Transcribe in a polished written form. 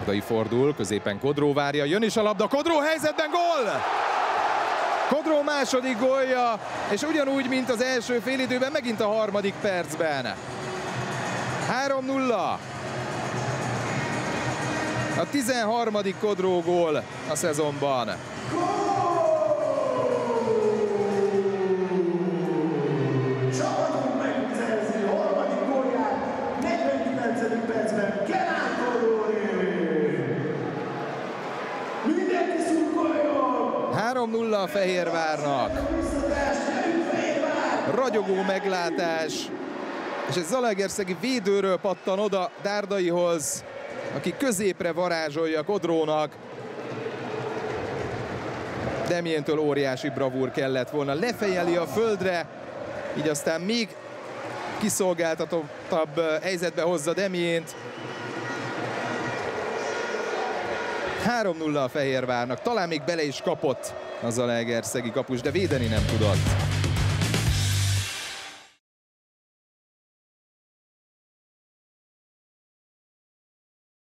Dárdai fordul, középen Kodró várja, jön is a labda, Kodró helyzetben, gól! Kodró második gólja, és ugyanúgy, mint az első félidőben, megint a harmadik percben. 3-0. A 13. Kodró gól a szezonban. Csapatunk megszerzi a harmadik gólját 49. percben Kerán Kodró révén. Mindenki szurkoljon! 3-0 a Fehérvárnak. Ragyogó meglátás. És egy zalaegerszegi védőről pattan oda Dárdaihoz, aki középre varázsolja Kodrónak. Demiéntől óriási bravúr kellett volna. Lefejeli a földre, így aztán még kiszolgáltatottabb helyzetbe hozza Demiént. 3-0 a Fehérvárnak. Talán még bele is kapott a zalaegerszegi kapus, de védeni nem tudott.